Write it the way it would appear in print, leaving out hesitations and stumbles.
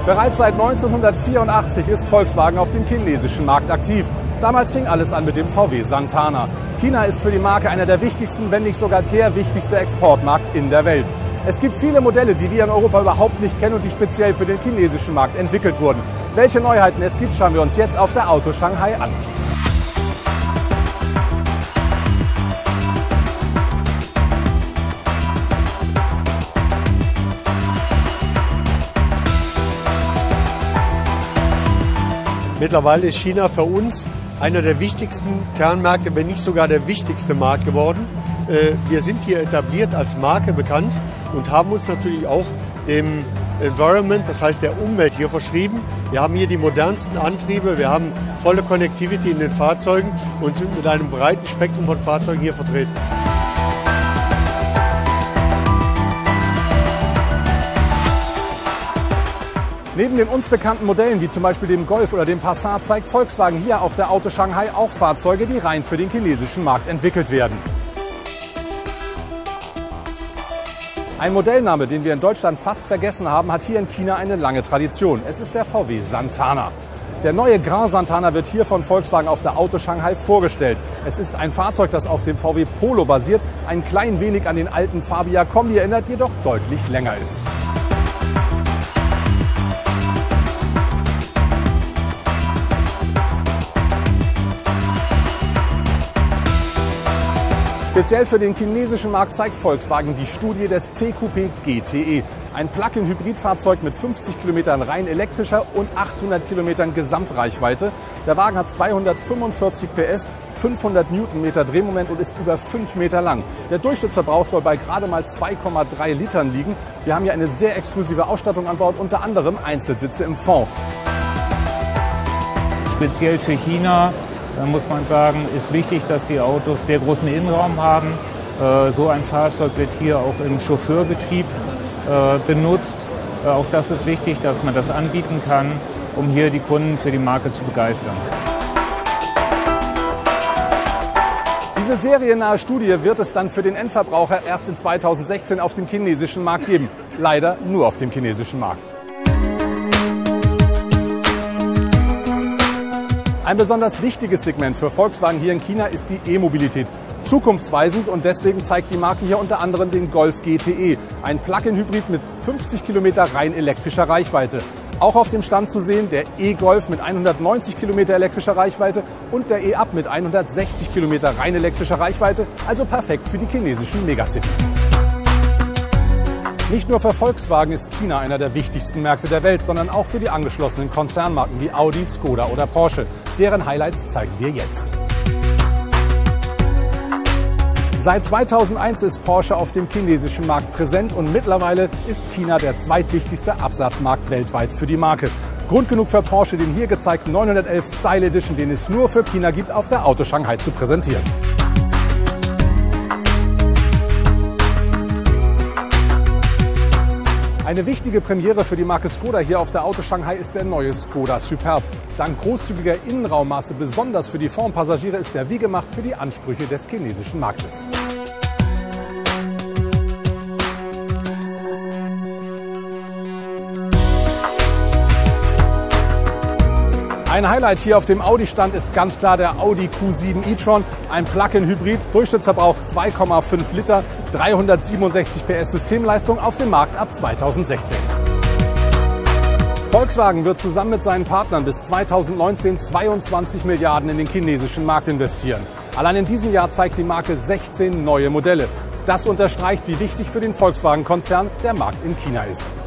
Bereits seit 1984 ist Volkswagen auf dem chinesischen Markt aktiv. Damals fing alles an mit dem VW Santana. China ist für die Marke einer der wichtigsten, wenn nicht sogar der wichtigste Exportmarkt in der Welt. Es gibt viele Modelle, die wir in Europa überhaupt nicht kennen und die speziell für den chinesischen Markt entwickelt wurden. Welche Neuheiten es gibt, schauen wir uns jetzt auf der Auto Shanghai an. Mittlerweile ist China für uns einer der wichtigsten Kernmärkte, wenn nicht sogar der wichtigste Markt geworden. Wir sind hier etabliert als Marke bekannt und haben uns natürlich auch dem Environment, das heißt der Umwelt, hier verschrieben. Wir haben hier die modernsten Antriebe, wir haben volle Connectivity in den Fahrzeugen und sind mit einem breiten Spektrum von Fahrzeugen hier vertreten. Neben den uns bekannten Modellen wie zum Beispiel dem Golf oder dem Passat zeigt Volkswagen hier auf der Auto Shanghai auch Fahrzeuge, die rein für den chinesischen Markt entwickelt werden. Ein Modellname, den wir in Deutschland fast vergessen haben, hat hier in China eine lange Tradition. Es ist der VW Santana. Der neue Grand Santana wird hier von Volkswagen auf der Auto Shanghai vorgestellt. Es ist ein Fahrzeug, das auf dem VW Polo basiert, ein klein wenig an den alten Fabia Kombi erinnert, jedoch deutlich länger ist. Speziell für den chinesischen Markt zeigt Volkswagen die Studie des C-Coupé GTE. Ein Plug-in-Hybridfahrzeug mit 50 Kilometern rein elektrischer und 800 Kilometern Gesamtreichweite. Der Wagen hat 245 PS, 500 Newtonmeter Drehmoment und ist über 5 Meter lang. Der Durchschnittsverbrauch soll bei gerade mal 2,3 Litern liegen. Wir haben hier eine sehr exklusive Ausstattung an Bord, unter anderem Einzelsitze im Fond. Speziell für China muss man sagen, ist wichtig, dass die Autos sehr großen Innenraum haben. So ein Fahrzeug wird hier auch im Chauffeurbetrieb benutzt. Auch das ist wichtig, dass man das anbieten kann, um hier die Kunden für die Marke zu begeistern. Diese seriennahe Studie wird es dann für den Endverbraucher erst in 2016 auf dem chinesischen Markt geben. Leider nur auf dem chinesischen Markt. Ein besonders wichtiges Segment für Volkswagen hier in China ist die E-Mobilität. Zukunftsweisend und deswegen zeigt die Marke hier unter anderem den Golf GTE, ein Plug-in-Hybrid mit 50 Kilometer rein elektrischer Reichweite. Auch auf dem Stand zu sehen der E-Golf mit 190 Kilometer elektrischer Reichweite und der E-Up mit 160 Kilometer rein elektrischer Reichweite, also perfekt für die chinesischen Megacities. Nicht nur für Volkswagen ist China einer der wichtigsten Märkte der Welt, sondern auch für die angeschlossenen Konzernmarken wie Audi, Skoda oder Porsche. Deren Highlights zeigen wir jetzt. Seit 2001 ist Porsche auf dem chinesischen Markt präsent und mittlerweile ist China der zweitwichtigste Absatzmarkt weltweit für die Marke. Grund genug für Porsche, den hier gezeigten 911 Style Edition, den es nur für China gibt, auf der Auto Shanghai zu präsentieren. Eine wichtige Premiere für die Marke Skoda hier auf der Auto Shanghai ist der neue Skoda Superb. Dank großzügiger Innenraummaße besonders für die Fondpassagiere ist er wie gemacht für die Ansprüche des chinesischen Marktes. Ein Highlight hier auf dem Audi-Stand ist ganz klar der Audi Q7 e-tron, ein Plug-in-Hybrid, Durchschnittsverbrauch 2,5 Liter, 367 PS Systemleistung auf dem Markt ab 2016. Volkswagen wird zusammen mit seinen Partnern bis 2019 22 Milliarden in den chinesischen Markt investieren. Allein in diesem Jahr zeigt die Marke 16 neue Modelle. Das unterstreicht, wie wichtig für den Volkswagen-Konzern der Markt in China ist.